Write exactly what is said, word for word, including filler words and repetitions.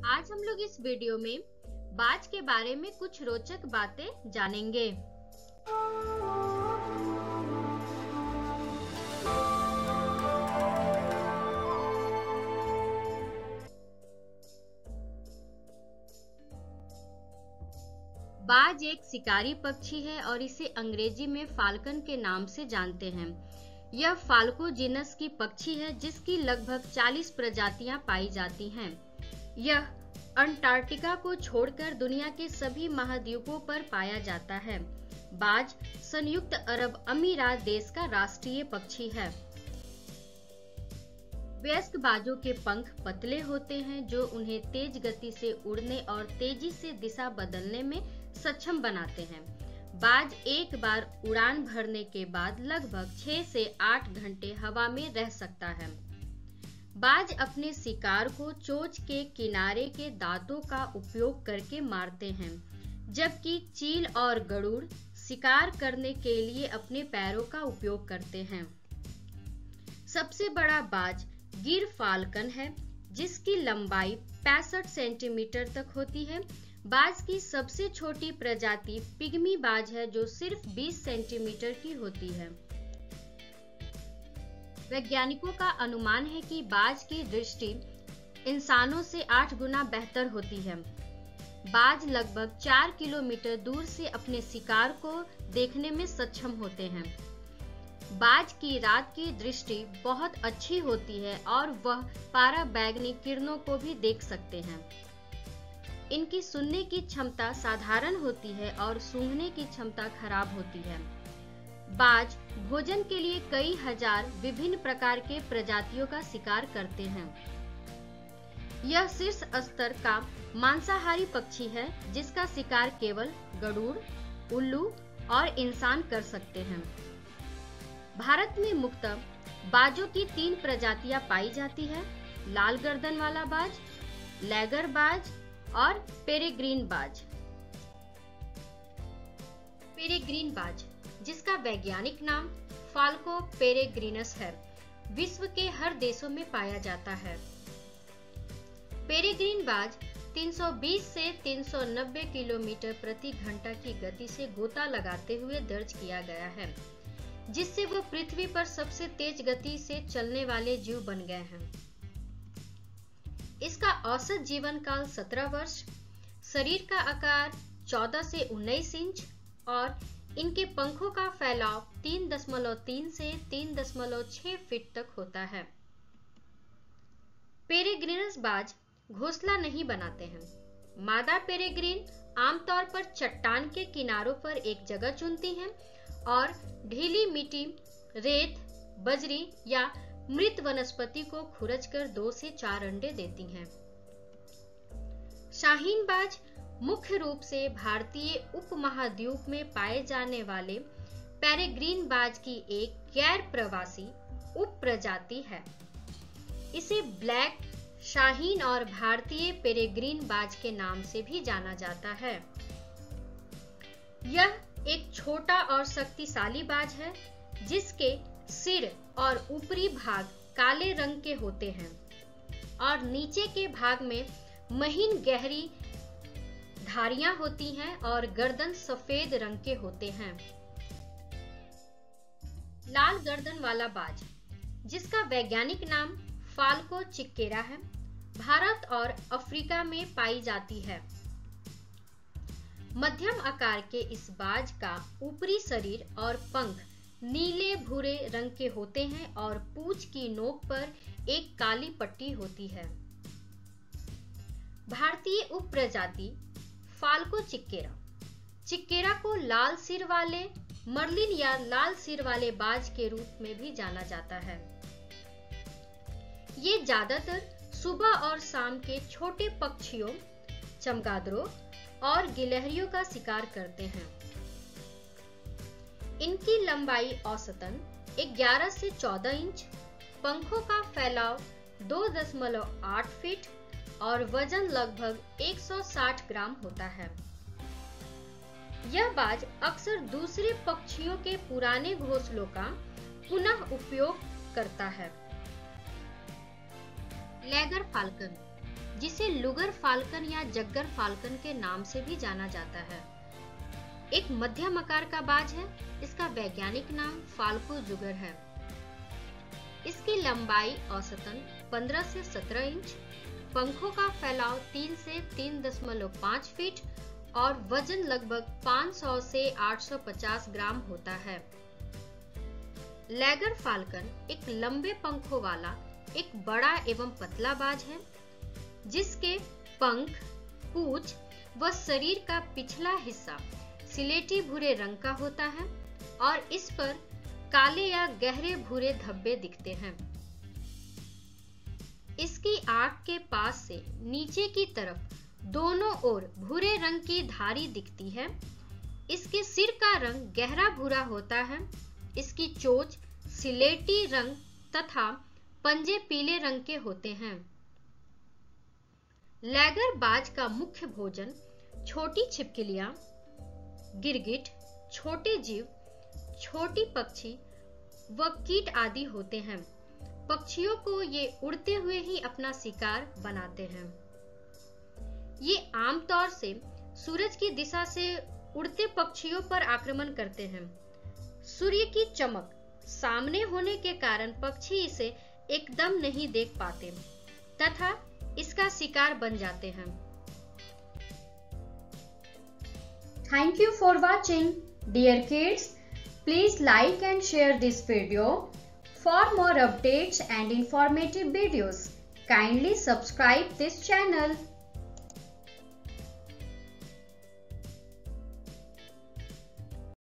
आज हम लोग इस वीडियो में बाज के बारे में कुछ रोचक बातें जानेंगे। बाज एक शिकारी पक्षी है और इसे अंग्रेजी में फाल्कन के नाम से जानते हैं। यह फाल्को जीनस की पक्षी है जिसकी लगभग चालीस प्रजातियां पाई जाती हैं। यह अंटार्कटिका को छोड़कर दुनिया के सभी महाद्वीपों पर पाया जाता है। बाज संयुक्त अरब अमीरात देश का राष्ट्रीय पक्षी है। वयस्क बाजों के पंख पतले होते हैं जो उन्हें तेज गति से उड़ने और तेजी से दिशा बदलने में सक्षम बनाते हैं। बाज एक बार उड़ान भरने के बाद लगभग छह से आठ घंटे हवा में रह सकता है। बाज अपने शिकार को चोंच के किनारे के दांतों का उपयोग करके मारते हैं, जबकि चील और गरुड़ शिकार करने के लिए अपने पैरों का उपयोग करते हैं। सबसे बड़ा बाज गिर फाल्कन है, जिसकी लंबाई पैंसठ सेंटीमीटर तक होती है। बाज की सबसे छोटी प्रजाति पिग्मी बाज है जो सिर्फ बीस सेंटीमीटर की होती है। वैज्ञानिकों का अनुमान है कि बाज की दृष्टि इंसानों से आठ गुना बेहतर होती है। बाज लगभग चार किलोमीटर दूर से अपने शिकार को देखने में सक्षम होते हैं। बाज की रात की दृष्टि बहुत अच्छी होती है और वह पराबैंगनी किरणों को भी देख सकते हैं। इनकी सुनने की क्षमता साधारण होती है और सूंघने की क्षमता खराब होती है। बाज भोजन के लिए कई हजार विभिन्न प्रकार के प्रजातियों का शिकार करते हैं। यह शीर्ष स्तर का मांसाहारी पक्षी है जिसका शिकार केवल गरुड़, उल्लू और इंसान कर सकते हैं। भारत में मुख्यतः बाजों की तीन प्रजातियां पाई जाती है: लाल गर्दन वाला बाज, लैगर बाज और पेरेग्रीन बाज। पेरेग्रीन बाज, जिसका वैज्ञानिक नाम फाल्को पेरेग्रिनस है, विश्व के हर देशों में पाया जाता है। पेरेग्रीन बाज तीन सौ बीस से तीन सौ नब्बे किलोमीटर प्रति घंटा की गति से गोता लगाते हुए दर्ज किया गया है, जिससे वह पृथ्वी पर सबसे तेज गति से चलने वाले जीव बन गए हैं। इसका औसत जीवन काल सत्रह वर्ष, शरीर का आकार चौदह से उन्नीस इंच और इनके पंखों का फैलाव तीन दशमलव तीन से तीन दशमलव छह फीट तक होता है। पेरेग्रिनस बाज घोंसला नहीं बनाते हैं। मादा पेरेग्रीन आमतौर पर चट्टान के किनारों पर एक जगह चुनती हैं और ढीली मिट्टी, रेत, बजरी या मृत वनस्पति को खुरचकर दो से चार अंडे देती हैं। शाहीन बाज मुख्य रूप से भारतीय उपमहाद्वीप में पाए जाने वाले पेरेग्रीन बाज की एक गैर प्रवासी उप प्रजाति है। इसे ब्लैक शाहीन और भारतीय पेरेग्रीन बाज के नाम से भी जाना जाता है। यह एक छोटा और शक्तिशाली बाज है जिसके सिर और ऊपरी भाग काले रंग के होते हैं और नीचे के भाग में महीन गहरी धारियां होती हैं और गर्दन सफेद रंग के होते हैं। लाल गर्दन वाला बाज, जिसका वैज्ञानिक नाम फाल्को चिक्केरा है, भारत और अफ्रीका में पाई जाती है। मध्यम आकार के इस बाज का ऊपरी शरीर और पंख नीले भूरे रंग के होते हैं और पूंछ की नोक पर एक काली पट्टी होती है। भारतीय उप प्रजाति फाल्को चिक्केरा चिक्केरा को लाल सिर वाले मर्लिन या लाल सिर वाले बाज के रूप में भी जाना जाता है। ये ज्यादातर सुबह और शाम के छोटे पक्षियों, चमगादड़ों और गिलहरियों का शिकार करते हैं। इनकी लंबाई औसतन ग्यारह से चौदह इंच, पंखों का फैलाव दो दशमलव आठ फीट और वजन लगभग एक सौ साठ ग्राम होता है। यह बाज अक्सर दूसरे पक्षियों के पुराने घोंसलों का पुनः उपयोग करता है। लैगर फाल्कन जिसे लुगर फाल्कन या जग्गर फाल्कन के नाम से भी जाना जाता है। एक मध्यम आकार का बाज है। इसका वैज्ञानिक नाम फाल्को जुगर है। इसकी लंबाई औसतन पंद्रह से सत्रह इंच, पंखों का फैलाव तीन से तीन दशमलव पाँच फीट और वजन लगभग पाँच सौ से आठ सौ पचास ग्राम होता है। लैगर फाल्कन एक लंबे पंखों वाला एक बड़ा एवं पतला बाज है, जिसके पंख, पूंछ व शरीर का पिछला हिस्सा सिलेटी भूरे रंग का होता है और इस पर काले या गहरे भूरे धब्बे दिखते हैं। इसकी आंख के पास से नीचे की तरफ दोनों ओर भूरे रंग की धारी दिखती है। इसके सिर का रंग गहरा भूरा होता है। इसकी चोंच सिलेटी रंग तथा पंजे पीले रंग के होते हैं। लैगर बाज का मुख्य भोजन छोटी छिपकलियां, गिरगिट, छोटे जीव, छोटी पक्षी व कीट आदि होते हैं। पक्षियों को ये उड़ते हुए ही अपना शिकार बनाते हैं। ये आमतौर से सूरज की दिशा से उड़ते पक्षियों पर आक्रमण करते हैं। सूर्य की चमक सामने होने के कारण पक्षी इसे एकदम नहीं देख पाते तथा इसका शिकार बन जाते हैं। Thank you for watching. Dear kids, please like and share this video. For more updates and informative videos, kindly subscribe this channel.